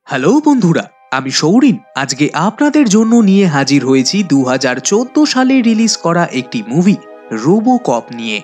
Hello বন্ধুরা, আমি সৌরিন। আজকে আপনাদের জন্য নিয়ে হাজির হয়েছি 2014 সালে রিলিজ করা একটি মুভি রোবোকপ নিয়ে।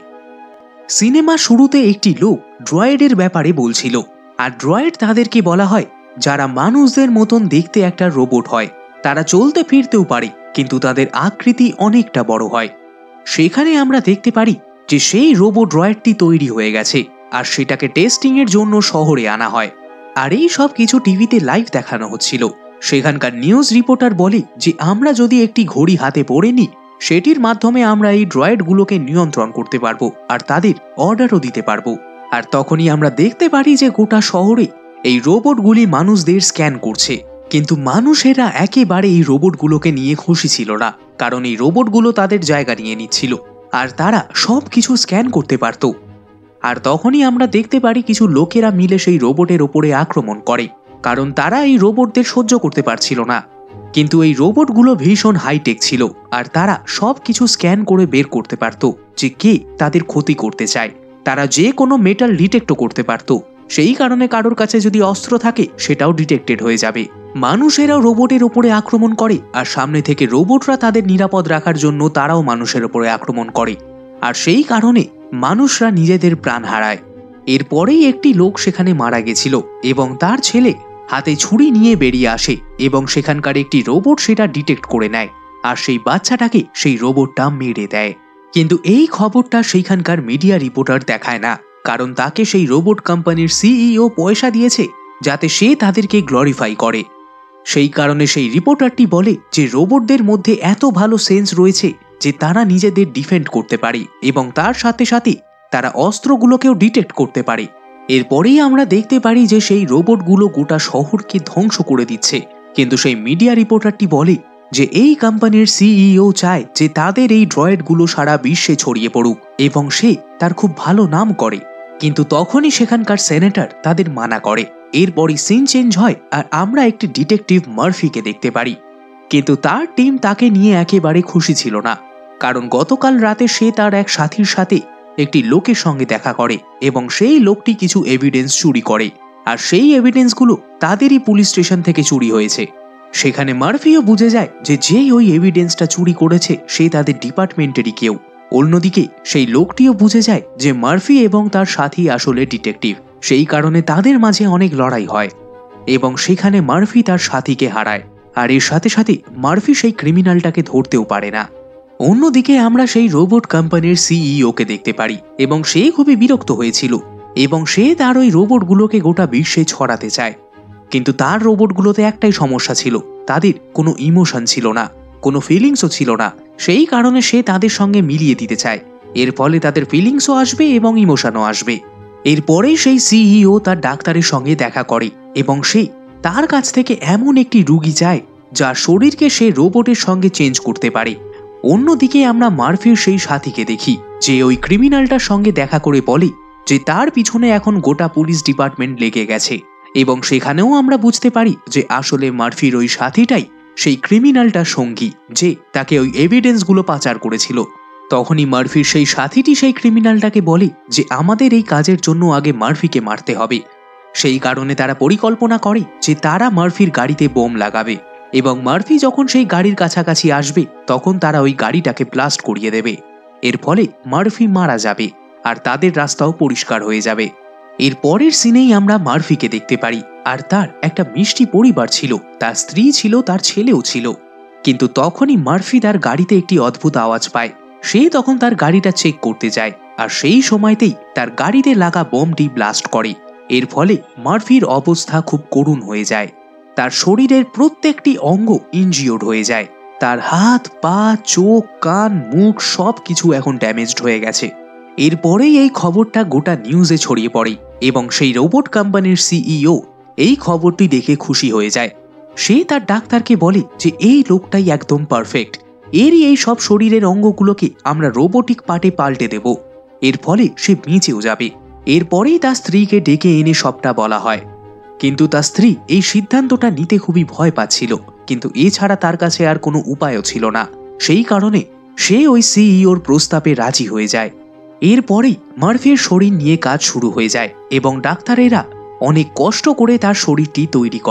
সিনেমা শুরুতে একটি লোক ড্রয়েডের ব্যাপারে বলছিল, আর ড্রয়েড তাদেরকে বলা হয় যারা মানুষদের মতন দেখতে একটা রোবট হয়। তারা চলতে ফিরতেও পারে, কিন্তু তাদের আকৃতি অনেকটা বড় হয়। সেখানে আমরা দেখতে পারি যে সেই রোবট ড্রয়েডটি তৈরি হয়ে গেছে, আর সেটাকে টেস্টিং এর জন্য শহরে আনা হয়। আর এই সব কিছু টিভিতে লাইভ দেখানো হচ্ছিল। সেখানকার নিউজ রিপোর্টার বলে যে আমরা যদি একটি ঘড়ি হাতে পরে নিই, সেটির মাধ্যমে আমরা এই ড্রয়েডগুলোকে নিয়ন্ত্রণ করতে পারবো আর তাদের অর্ডারও দিতে পারবো। আর তখনই আমরা দেখতে পারি যে গোটা শহরে এই রোবটগুলি মানুষদের স্ক্যান করছে। কিন্তু মানুষেরা একেবারে এই রোবটগুলোকে নিয়ে খুশি ছিল না, কারণ এই রোবটগুলো তাদের জায়গা নিয়ে নিচ্ছিল আর তারা সব কিছু স্ক্যান করতে পারত। আর তখনই আমরা দেখতে পারি কিছু লোকেরা মিলে সেই রোবটের ওপরে আক্রমণ করে, কারণ তারা এই রোবটদের সহ্য করতে পারছিল না। কিন্তু এই রোবটগুলো ভীষণ হাইটেক ছিল, আর তারা সব কিছু স্ক্যান করে বের করতে পারত যে কে তাদের ক্ষতি করতে চায়। তারা যে কোনো মেটাল ডিটেক্টও করতে পারত। সেই কারণে কারোর কাছে যদি অস্ত্র থাকে সেটাও ডিটেক্টেড হয়ে যাবে। মানুষেরাও রোবটের ওপরে আক্রমণ করে, আর সামনে থেকে রোবটরা তাদের নিরাপদ রাখার জন্য তারাও মানুষের ওপরে আক্রমণ করে। আর সেই কারণে মানুষরা নিজেদের প্রাণ হারায়। এরপরেই একটি লোক সেখানে মারা গেছিল এবং তার ছেলে হাতে ছুরি নিয়ে বেরিয়ে আসে এবং সেখানকার একটি রোবট সেটা ডিটেক্ট করে নেয়, আর সেই বাচ্চাটাকে সেই রোবটটা মেরে দেয়। কিন্তু এই খবরটা সেইখানকার মিডিয়া রিপোর্টার দেখায় না, কারণ তাকে সেই রোবট কোম্পানির সিইও পয়সা দিয়েছে যাতে সে তাদেরকে গ্লোরিফাই করে। সেই কারণে সেই রিপোর্টারটি বলে যে রোবটদের মধ্যে এত ভালো সেন্স রয়েছে যে তারা নিজেদের ডিফেন্ড করতে পারে এবং তার সাথে সাথে তারা অস্ত্রগুলোকেও ডিটেক্ট করতে পারে। এরপরেই আমরা দেখতে পারি যে সেই রোবটগুলো গোটা শহরকে ধ্বংস করে দিচ্ছে। কিন্তু সেই মিডিয়া রিপোর্টারটি বলে যে এই কোম্পানির সিইও চায় যে তাদের এই ড্রয়েডগুলো সারা বিশ্বে ছড়িয়ে পড়ুক এবং সে তার খুব ভালো নাম করে। কিন্তু তখনই সেখানকার সেনেটর তাদের মানা করে। এরপরই সিন চেঞ্জ হয়, আর আমরা একটি ডিটেকটিভ মার্ফিকে দেখতে পারি। কিন্তু তার টিম তাকে নিয়ে একেবারে খুশি ছিল না, কারণ গতকাল রাতে সে তার এক সাথীর সাথে একটি লোকের সঙ্গে দেখা করে এবং সেই লোকটি কিছু এভিডেন্স চুরি করে, আর সেই এভিডেন্সগুলো তাদেরই পুলিশ স্টেশন থেকে চুরি হয়েছে। সেখানে মার্ফিও বুঝে যায় যে যেই ওই এভিডেন্সটা চুরি করেছে সে তাদের ডিপার্টমেন্টেরই কেউ। অন্যদিকে সেই লোকটিও বুঝে যায় যে মার্ফি এবং তার সাথী আসলে ডিটেকটিভ। সেই কারণে তাদের মাঝে অনেক লড়াই হয় এবং সেখানে মার্ফি তার সাথীকে হারায়, আর এর সাথে সাথে মার্ফি সেই ক্রিমিনালটাকে ধরতেও পারে না। অন্যদিকে আমরা সেই রোবট কোম্পানির সিইওকে দেখতে পারি এবং সে খুবই বিরক্ত হয়েছিল এবং সে তার ওই রোবটগুলোকে গোটা বিশ্বে ছড়াতে চায়। কিন্তু তার রোবটগুলোতে একটাই সমস্যা ছিল, তাদের কোনো ইমোশন ছিল না, কোনো ফিলিংসও ছিল না। সেই কারণে সে তাদের সঙ্গে মিলিয়ে দিতে চায়, এর ফলে তাদের ফিলিংসও আসবে এবং ইমোশনও আসবে। এরপরেই সেই সিইও তার ডাক্তারের সঙ্গে দেখা করে এবং সে তার কাছ থেকে এমন একটি রুগী চায় যার শরীরকে সে রোবটের সঙ্গে চেঞ্জ করতে পারে। অন্যদিকে আমরা মার্ফির সেই সাথীকে দেখি যে ওই ক্রিমিনালটার সঙ্গে দেখা করে বলে যে তার পিছনে এখন গোটা পুলিশ ডিপার্টমেন্ট লেগে গেছে, এবং সেখানেও আমরা বুঝতে পারি যে আসলে মার্ফির ওই সাথীটাই সেই ক্রিমিনালটার সঙ্গী যে তাকে ওই এভিডেন্সগুলো পাচার করেছিল। তখনই মার্ফির সেই সাথীটি সেই ক্রিমিনালটাকে বলে যে আমাদের এই কাজের জন্য আগে মার্ফিকে মারতে হবে। সেই কারণে তারা পরিকল্পনা করে যে তারা মার্ফির গাড়িতে বোম লাগাবে, এবং মার্ফি যখন সেই গাড়ির কাছাকাছি আসবে তখন তারা ওই গাড়িটাকে ব্লাস্ট করিয়ে দেবে। এর ফলে মার্ফি মারা যাবে আর তাদের রাস্তাও পরিষ্কার হয়ে যাবে। এর পরের সিনেই আমরা মার্ফিকে দেখতে পারি, আর তার একটা মিষ্টি পরিবার ছিল, তার স্ত্রী ছিল, তার ছেলেও ছিল। কিন্তু তখনই মার্ফি তার গাড়িতে একটি অদ্ভুত আওয়াজ পায়। সে তখন তার গাড়িটা চেক করতে যায়, আর সেই সময়তেই তার গাড়িতে লাগা বোমটি ব্লাস্ট করে। এর ফলে মার্ফির অবস্থা খুব করুণ হয়ে যায়। তার শরীরের প্রত্যেকটি অঙ্গ ইনজিওর্ড হয়ে যায়। তার হাত, পা, চোখ, কান, মুখ সব কিছু এখন ড্যামেজড হয়ে গেছে। এরপরেই এই খবরটা গোটা নিউজে ছড়িয়ে পড়ে এবং সেই রোবট কোম্পানির সিইও এই খবরটি দেখে খুশি হয়ে যায়। সে তার ডাক্তারকে বলে যে এই লোকটাই একদম পারফেক্ট, এরই এই সব শরীরের অঙ্গগুলোকে আমরা রোবোটিক পার্টে পাল্টে দেব, এর ফলে সে বেঁচেও যাবে। এরপরেই তার স্ত্রীকে ডেকে এনে সবটা বলা হয়। কিন্তু তার স্ত্রী এই সিদ্ধান্তটা নিতে খুবই ভয় পাচ্ছিল, কিন্তু এছাড়া তার কাছে আর কোনো উপায়ও ছিল না। সেই কারণে সে ওই সিইওর প্রস্তাবে রাজি হয়ে যায়। এরপরেই মার্ফির শরীর নিয়ে কাজ শুরু হয়ে যায় এবং ডাক্তারেরা অনেক কষ্ট করে তার শরীরটি তৈরি করে।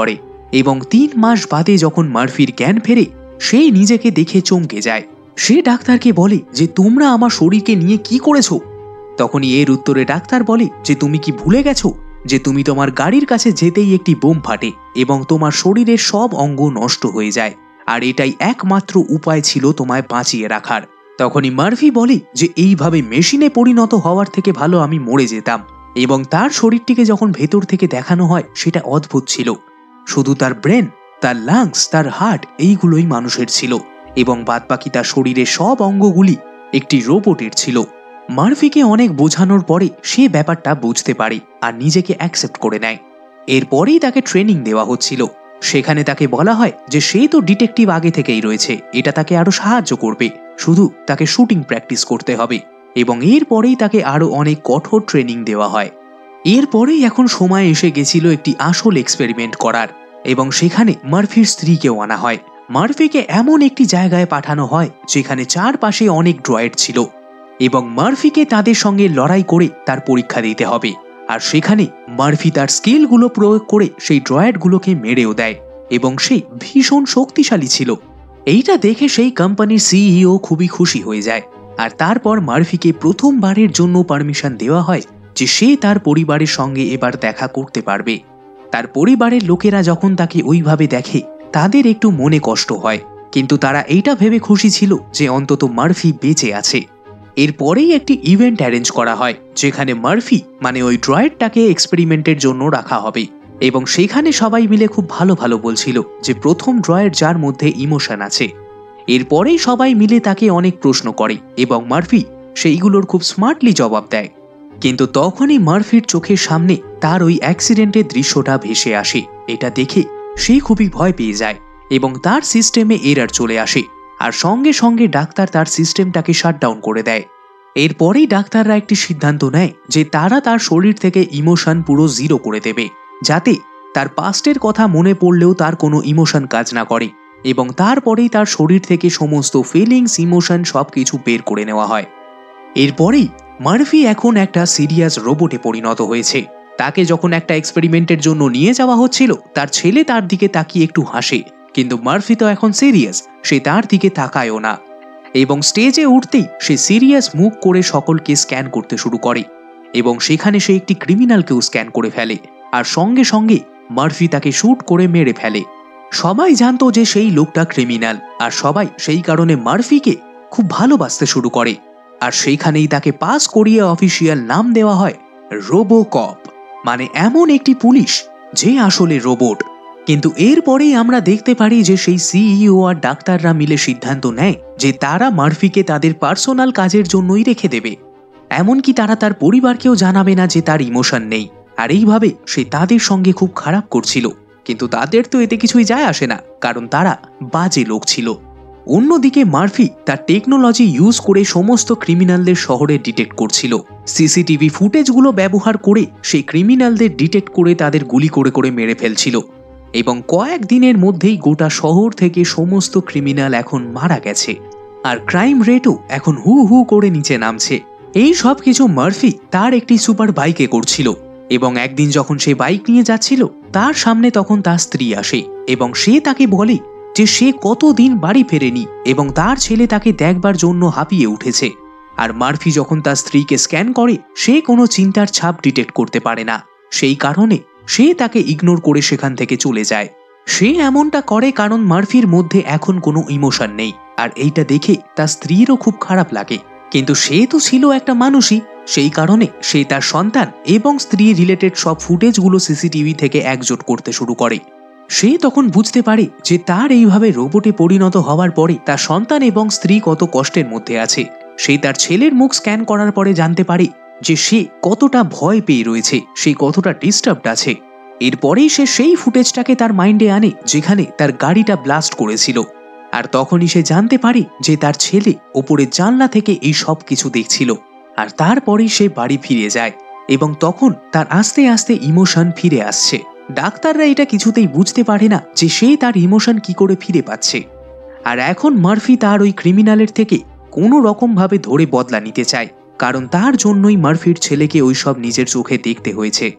এবং 3 মাস বাদে যখন মার্ফির জ্ঞান ফেরে সে নিজেকে দেখে চমকে যায়। সে ডাক্তারকে বলে যে তোমরা আমার শরীরকে নিয়ে কি করেছো? তখনই এর উত্তরে ডাক্তার বলে যে তুমি কি ভুলে গেছো যে তুমি তোমার গাড়ির কাছে যেতেই একটি বোম ফাটে এবং তোমার শরীরের সব অঙ্গ নষ্ট হয়ে যায়, আর এটাই একমাত্র উপায় ছিল তোমায় বাঁচিয়ে রাখার। তখনই মার্ফি বলে যে এইভাবে মেশিনে পরিণত হওয়ার থেকে ভালো আমি মরে যেতাম। এবং তার শরীরটিকে যখন ভেতর থেকে দেখানো হয় সেটা অদ্ভুত ছিল। শুধু তার ব্রেন, তার লাংস, তার হার্ট এইগুলোই মানুষের ছিল এবং বাদবাকি তার শরীরের সব অঙ্গগুলি একটি রোবটের ছিল। মার্ফিকে অনেক বোঝানোর পরে সে ব্যাপারটা বুঝতে পারে আর নিজেকে অ্যাকসেপ্ট করে নেয়। এরপরেই তাকে ট্রেনিং দেওয়া হচ্ছিল। সেখানে তাকে বলা হয় যে সে তো ডিটেকটিভ আগে থেকেই রয়েছে, এটা তাকে আরো সাহায্য করবে, শুধু তাকে শুটিং প্র্যাকটিস করতে হবে। এবং এরপরেই তাকে আরো অনেক কঠোর ট্রেনিং দেওয়া হয়। এরপরেই এখন সময় এসে গেছিল একটি আসল এক্সপেরিমেন্ট করার, এবং সেখানে মার্ফির স্ত্রীকেও আনা হয়। মার্ফিকে এমন একটি জায়গায় পাঠানো হয় যেখানে চারপাশে অনেক ড্রয়েড ছিল এবং মার্ফিকে তাদের সঙ্গে লড়াই করে তার পরীক্ষা দিতে হবে। আর সেখানে মার্ফি তার স্কিলগুলো প্রয়োগ করে সেই ড্রয়েডগুলোকে মেরেও দেয় এবং সে ভীষণ শক্তিশালী ছিল। এইটা দেখে সেই কোম্পানির সিইও খুবই খুশি হয়ে যায়। আর তারপর মার্ফিকে প্রথমবারের জন্য পারমিশন দেওয়া হয় যে সে তার পরিবারের সঙ্গে এবার দেখা করতে পারবে। তার পরিবারের লোকেরা যখন তাকে ওইভাবে দেখে তাদের একটু মনে কষ্ট হয়, কিন্তু তারা এইটা ভেবে খুশি ছিল যে অন্তত মার্ফি বেঁচে আছে। এরপরেই একটি ইভেন্ট অ্যারেঞ্জ করা হয় যেখানে মার্ফি মানে ওই ড্রয়েডটাকে এক্সপেরিমেন্টের জন্য রাখা হবে এবং সেখানে সবাই মিলে খুব ভালো ভালো বলছিল যে প্রথম ড্রয়েড যার মধ্যে ইমোশন আছে। এরপরেই সবাই মিলে তাকে অনেক প্রশ্ন করে এবং মার্ফি সেইগুলোর খুব স্মার্টলি জবাব দেয়। কিন্তু তখনই মার্ফির চোখের সামনে তার ওই অ্যাক্সিডেন্টের দৃশ্যটা ভেসে আসে। এটা দেখে সে খুবই ভয় পেয়ে যায় এবং তার সিস্টেমে এরার চলে আসে, আর সঙ্গে সঙ্গে ডাক্তার তার সিস্টেমটাকে শাটডাউন করে দেয়। এরপরেই ডাক্তাররা একটি সিদ্ধান্ত নেয় যে তারা তার শরীর থেকে ইমোশন পুরো জিরো করে দেবে, যাতে তার পাস্টের কথা মনে পড়লেও তার কোনো ইমোশন কাজ না করে, এবং তারপরেই তার শরীর থেকে সমস্ত ফিলিংস, ইমোশন সবকিছু বের করে নেওয়া হয়। এরপরেই মার্ফি এখন একটা সিরিয়াস রোবটে পরিণত হয়েছে। তাকে যখন একটা এক্সপেরিমেন্টের জন্য নিয়ে যাওয়া হচ্ছিল তার ছেলে তার দিকে তাকিয়ে একটু হাসে, কিন্তু মার্ফি তো এখন সিরিয়াস, সে তার দিকে তাকায়ও না। এবং স্টেজে উঠতেই সে সিরিয়াস মুখ করে সকলকে স্ক্যান করতে শুরু করে এবং সেখানে সে একটি ক্রিমিনালকেও স্ক্যান করে ফেলে, আর সঙ্গে সঙ্গে মার্ফি তাকে শুট করে মেরে ফেলে। সবাই জানতো যে সেই লোকটা ক্রিমিনাল, আর সবাই সেই কারণে মার্ফিকে খুব ভালোবাসতে শুরু করে। আর সেইখানেই তাকে পাস করিয়ে অফিসিয়াল নাম দেওয়া হয় রোবোকপ, মানে এমন একটি পুলিশ যে আসলে রোবট। কিন্তু এরপরেই আমরা দেখতে পারি যে সেই সিইও আর ডাক্তাররা মিলে সিদ্ধান্ত নেয় যে তারা মার্ফিকে তাদের পার্সোনাল কাজের জন্যই রেখে দেবে, এমনকি তারা তার পরিবারকেও জানাবে না যে তার ইমোশন নেই। আর এইভাবে সে তাদের সঙ্গে খুব খারাপ করছিল, কিন্তু তাদের তো এতে কিছুই যায় আসে না, কারণ তারা বাজে লোক ছিল। অন্যদিকে মার্ফি তার টেকনোলজি ইউজ করে সমস্ত ক্রিমিনালদের শহরে ডিটেক্ট করছিল। সিসিটিভি ফুটেজগুলো ব্যবহার করে সেই ক্রিমিনালদের ডিটেক্ট করে তাদের গুলি করে করে মেরে ফেলছিল, এবং কয়েক দিনের মধ্যেই গোটা শহর থেকে সমস্ত ক্রিমিনাল এখন মারা গেছে, আর ক্রাইম রেটও এখন হু হু করে নিচে নামছে। এই সব কিছু মার্ফি তার একটি সুপার বাইকে করছিল, এবং একদিন যখন সে বাইক নিয়ে যাচ্ছিল তার সামনে তখন তার স্ত্রী আসে এবং সে তাকে বলে যে সে কতদিন বাড়ি ফেরেনি এবং তার ছেলে তাকে দেখবার জন্য হাঁপিয়ে উঠেছে। আর মার্ফি যখন তার স্ত্রীকে স্ক্যান করে সে কোনো চিন্তার ছাপ ডিটেক্ট করতে পারে না, সেই কারণে সে তাকে ইগনোর করে সেখান থেকে চলে যায়। সে এমনটা করে কারণ মার্ফির মধ্যে এখন কোনো ইমোশন নেই, আর এইটা দেখে তার স্ত্রীরও খুব খারাপ লাগে। কিন্তু সে তো ছিল একটা মানুষই, সেই কারণে সে তার সন্তান এবং স্ত্রী রিলেটেড সব ফুটেজগুলো সিসিটিভি থেকে একজোট করতে শুরু করে। সে তখন বুঝতে পারে যে তার এইভাবে রোবটে পরিণত হওয়ার পরে তার সন্তান এবং স্ত্রী কত কষ্টের মধ্যে আছে। সে তার ছেলের মুখ স্ক্যান করার পরে জানতে পারে যে সে কতটা ভয় পেয়ে রয়েছে, সে কতটা ডিস্টার্বড আছে। এরপরেই সে সেই ফুটেজটাকে তার মাইন্ডে আনে যেখানে তার গাড়িটা ব্লাস্ট করেছিল, আর তখনই সে জানতে পারে যে তার ছেলে ওপরের জানলা থেকে এই সব কিছু দেখছিল। আর তারপরেই সে বাড়ি ফিরে যায় এবং তখন তার আস্তে আস্তে ইমোশন ফিরে আসছে। ডাক্তাররা এটা কিছুতেই বুঝতে পারে না যে সে তার ইমোশন কি করে ফিরে পাচ্ছে। আর এখন মার্ফি তার ওই ক্রিমিনালের থেকে কোনো রকম ভাবে ধরে বদলা নিতে চায়, কারণ তার জন্যই মার্ফির ছেলেকে ওইসব নিজের চোখে দেখতে হয়েছে।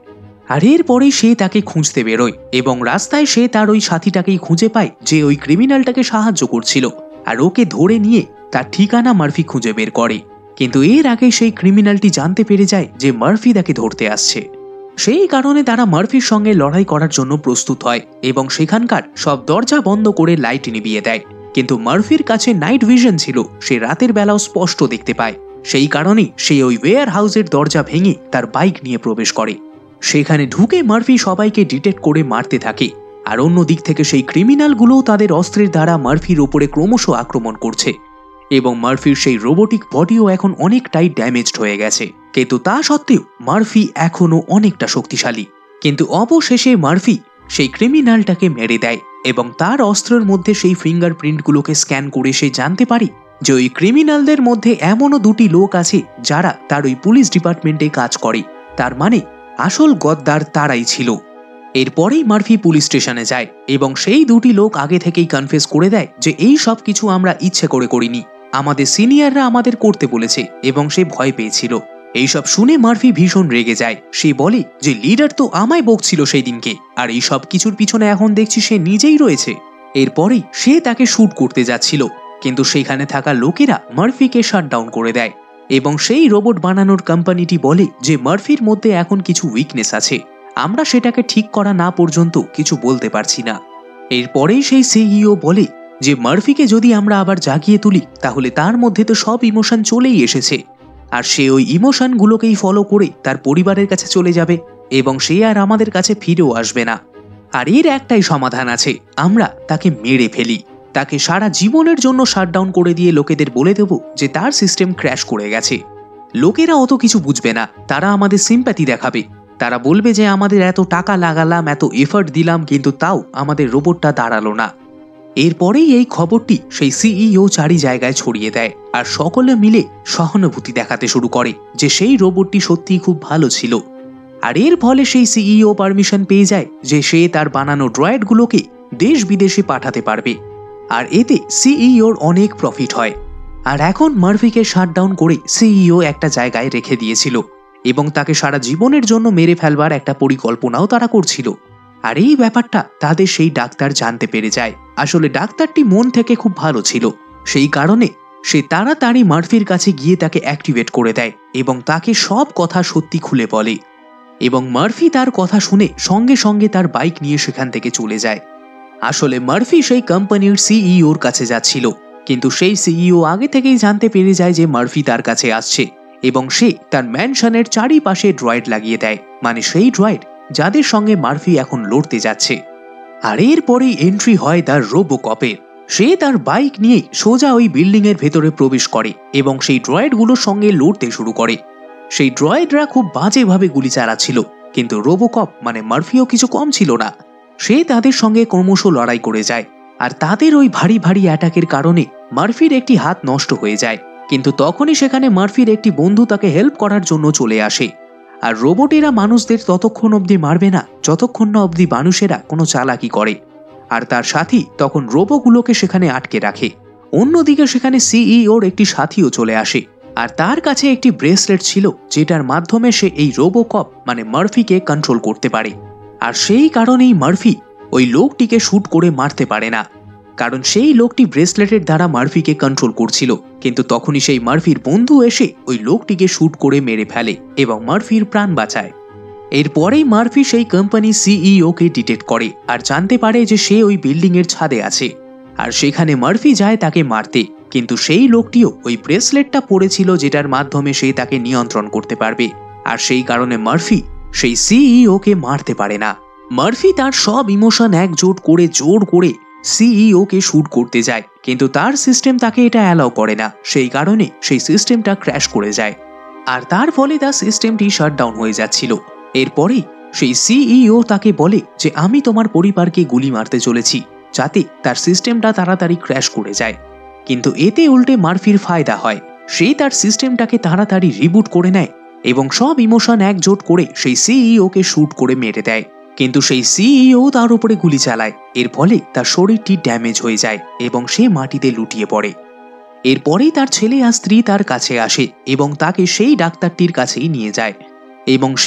আর এরপরেই সে তাকে খুঁজতে বেরোয় এবং রাস্তায় সে তার ওই সাথীটাকেই খুঁজে পায় যে ওই ক্রিমিনালটাকে সাহায্য করছিল, আর ওকে ধরে নিয়ে তার ঠিকানা মার্ফি খুঁজে বের করে। কিন্তু এর আগে সেই ক্রিমিনালটি জানতে পেরে যায় যে মার্ফি তাকে ধরতে আসছে। সেই কারণে তারা মার্ফির সঙ্গে লড়াই করার জন্য প্রস্তুত হয় এবং সেখানকার সব দরজা বন্ধ করে লাইট নিভিয়ে দেয়। কিন্তু মার্ফির কাছে নাইট ভিশন ছিল, সে রাতের বেলাও স্পষ্ট দেখতে পায়। সেই কারণেই সে ওই ওয়্যার হাউসের দরজা ভেঙে তার বাইক নিয়ে প্রবেশ করে। সেখানে ঢুকে মার্ফি সবাইকে ডিটেক্ট করে মারতে থাকে, আর অন্য দিক থেকে সেই ক্রিমিনালগুলোও তাদের অস্ত্রের দ্বারা মার্ফির ওপরে ক্রমশ আক্রমণ করছে এবং মার্ফির সেই রোবোটিক বডিও এখন অনেকটাই ড্যামেজড হয়ে গেছে। কিন্তু তা সত্ত্বেও মার্ফি এখনও অনেকটা শক্তিশালী। কিন্তু অবশেষে মার্ফি সেই ক্রিমিনালটাকে মেরে দেয় এবং তার অস্ত্রের মধ্যে সেই ফিঙ্গারপ্রিন্টগুলোকে স্ক্যান করে সে জানতে পারে যে ওই ক্রিমিনালদের মধ্যে এমনও দুটি লোক আছে যারা তার ওই পুলিশ ডিপার্টমেন্টে কাজ করে। তার মানে আসল গদ্দার তারাই ছিল। এরপরেই মার্ফি পুলিশ স্টেশনে যায় এবং সেই দুটি লোক আগে থেকেই কনফেস করে দেয় যে এই সব কিছু আমরা ইচ্ছে করে করিনি, আমাদের সিনিয়ররা আমাদের করতে বলেছে এবং সে ভয় পেয়েছিল। এইসব শুনে মার্ফি ভীষণ রেগে যায়। সে বলে যে লিডার তো আমায় বকছিল সেই দিনকে, আর এই সব কিছুর পিছনে এখন দেখছি সে নিজেই রয়েছে। এরপরেই সে তাকে শুট করতে যাচ্ছিল, কিন্তু সেখানে থাকা লোকেরা মার্ফিকে শাটডাউন করে দেয় এবং সেই রোবট বানানোর কোম্পানিটি বলে যে মার্ফির মধ্যে এখন কিছু উইকনেস আছে, আমরা সেটাকে ঠিক করা না পর্যন্ত কিছু বলতে পারছি না। এরপরেই সেই সিইও বলে যে মার্ফিকে যদি আমরা আবার জাগিয়ে তুলি তাহলে তার মধ্যে তো সব ইমোশন চলেই এসেছে, আর সে ওই ইমোশনগুলোকেই ফলো করে তার পরিবারের কাছে চলে যাবে এবং সে আর আমাদের কাছে ফিরেও আসবে না। আর এর একটাই সমাধান আছে, আমরা তাকে মেরে ফেলি, তাকে সারা জীবনের জন্য শাটডাউন করে দিয়ে লোকেদের বলে দেব যে তার সিস্টেম ক্র্যাশ করে গেছে। লোকেরা অত কিছু বুঝবে না, তারা আমাদের সিম্প্যাথি দেখাবে, তারা বলবে যে আমাদের এত টাকা লাগালাম, এত এফার্ট দিলাম, কিন্তু তাও আমাদের রোবটটা দাঁড়ালো না। এরপরেই এই খবরটি সেই সিইও চারি জায়গায় ছড়িয়ে দেয় আর সকলে মিলে সহানুভূতি দেখাতে শুরু করে যে সেই রোবটটি সত্যিই খুব ভালো ছিল। আর এর ফলে সেই সিইও পারমিশন পেয়ে যায় যে সে তার বানানো ড্রয়েডগুলোকে দেশ বিদেশে পাঠাতে পারবে, আর এতে সিইওর অনেক প্রফিট হয়। আর এখন মার্ফিকে শাটডাউন করে সিইও একটা জায়গায় রেখে দিয়েছিল এবং তাকে সারা জীবনের জন্য মেরে ফেলবার একটা পরিকল্পনাও তারা করছিল। আর এই ব্যাপারটা তাদের সেই ডাক্তার জানতে পেরে যায়। আসলে ডাক্তারটি মন থেকে খুব ভালো ছিল, সেই কারণে সে তাড়াতাড়ি মার্ফির কাছে গিয়ে তাকে অ্যাক্টিভেট করে দেয় এবং তাকে সব কথা সত্যি খুলে বলে এবং মার্ফি তার কথা শুনে সঙ্গে সঙ্গে তার বাইক নিয়ে সেখান থেকে চলে যায়। আসলে মার্ফি সেই কোম্পানির সিইওর কাছে যাচ্ছিল, কিন্তু সেই সিইও আগে থেকেই জানতে পেরে যায় যে মার্ফি তার কাছে আসছে এবং সে তার ম্যানশনের চারিপাশে ড্রয়েড লাগিয়ে দেয়, মানে সেই ড্রয়েড যাদের সঙ্গে মার্ফি এখন লড়তে যাচ্ছে। আর এরপরেই এন্ট্রি হয় তার রোবোকপের। সে তার বাইক নিয়ে সোজা ওই বিল্ডিং এর ভেতরে প্রবেশ করে এবং সেই ড্রয়েডগুলোর সঙ্গে লড়তে শুরু করে। সেই ড্রয়েডরা খুব বাজেভাবে গুলি চালাচ্ছিল, কিন্তু রোবোকপ মানে মার্ফিও কিছু কম ছিল না। সে তাদের সঙ্গে ক্রমশ লড়াই করে যায়, আর তাদের ওই ভারী ভারী অ্যাটাকের কারণে মার্ফির একটি হাত নষ্ট হয়ে যায়। কিন্তু তখনই সেখানে মার্ফির একটি বন্ধু তাকে হেল্প করার জন্য চলে আসে। আর রোবটেরা মানুষদের ততক্ষণ অবধি মারবে না যতক্ষণ না অবধি মানুষেরা কোনো চালাকি করে, আর তার সাথী তখন রোবোগুলোকে সেখানে আটকে রাখে। অন্যদিকে সেখানে সিইওর একটি সাথীও চলে আসে, আর তার কাছে একটি ব্রেসলেট ছিল যেটার মাধ্যমে সে এই রোবোকপ মানে মার্ফিকে কন্ট্রোল করতে পারে। আর সেই কারণেই মার্ফি ওই লোকটিকে শুট করে মারতে পারে না, কারণ সেই লোকটি ব্রেসলেটের দ্বারা মার্ফিকে কন্ট্রোল করছিল। কিন্তু তখনই সেই মার্ফির বন্ধু এসে ওই লোকটিকে শুট করে মেরে ফেলে এবং মার্ফির প্রাণ বাঁচায়। এরপরেই মার্ফি সেই কোম্পানি সিইওকে ডিটেক্ট করে আর জানতে পারে যে সে ওই বিল্ডিং এর ছাদে আছে, আর সেখানে মার্ফি যায় তাকে মারতে। কিন্তু সেই লোকটিও ওই ব্রেসলেটটা পরেছিল যেটার মাধ্যমে সে তাকে নিয়ন্ত্রণ করতে পারবে, আর সেই কারণে মার্ফি সেই সিইওকে মারতে পারে না। মার্ফি তার সব ইমোশন একজোট করে জোর করে সিইওকে শুট করতে যায়, কিন্তু তার সিস্টেম তাকে এটা অ্যালাউ করে না। সেই কারণে সেই সিস্টেমটা ক্র্যাশ করে যায়, আর তার ফলে তার সিস্টেমটি শাটডাউন হয়ে যাচ্ছিল। এরপরেই সেই সিইও তাকে বলে যে আমি তোমার পরিবারকে গুলি মারতে চলেছি যাতে তার সিস্টেমটা তাড়াতাড়ি ক্র্যাশ করে যায়। কিন্তু এতে উল্টে মার্ফির ফায়দা হয়, সে তার সিস্টেমটাকে তাড়াতাড়ি রিবুট করে নেয় এবং সব ইমোশন একজোট করে সেই সিইওকে শুট করে মেরে দেয়। কিন্তু সেই সিইও তার উপরে গুলি চালায়, এর ফলে তার শরীরটি ড্যামেজ হয়ে যায় এবং সে মাটিতে লুটিয়ে পড়ে। এরপরেই তার ছেলে আর স্ত্রী তার কাছে আসে এবং তাকে সেই ডাক্তারটির কাছেই নিয়ে যায় এবং সে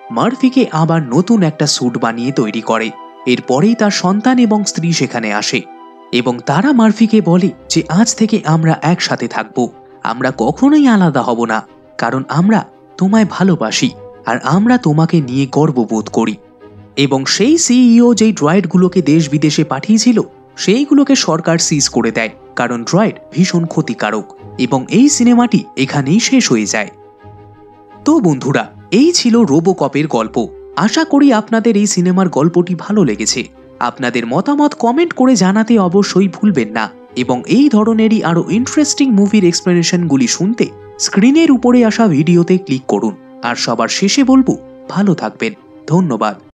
মার্ফিকে আবার নতুন একটা স্যুট বানিয়ে তৈরি করে। এরপরেই তার সন্তান এবং স্ত্রী সেখানে আসে এবং তারা মার্ফিকে বলে যে আজ থেকে আমরা একসাথে থাকব, আমরা কখনোই আলাদা হব না, কারণ আমরা তোমায় ভালোবাসি আর আমরা তোমাকে নিয়ে গর্ববোধ করি। এবং সেই সিইও যেই ড্রয়েডগুলোকে দেশ বিদেশে পাঠিয়েছিল সেইগুলোকে সরকার সিজ করে দেয়, কারণ ড্রয়েড ভীষণ ক্ষতিকারক। এবং এই সিনেমাটি এখানেই শেষ হয়ে যায়। তো বন্ধুরা, এই ছিল রোবোকপের গল্প। আশা করি আপনাদের এই সিনেমার গল্পটি ভালো লেগেছে। আপনাদের মতামত কমেন্ট করে জানাতে অবশ্যই ভুলবেন না এবং এই ধরনেরই আরও ইন্টারেস্টিং মুভির এক্সপ্লেনেশনগুলি শুনতে স্ক্রিনের উপরে আসা ভিডিওতে ক্লিক করুন। আর সবার শেষে বলবো, ভালো থাকবেন। ধন্যবাদ।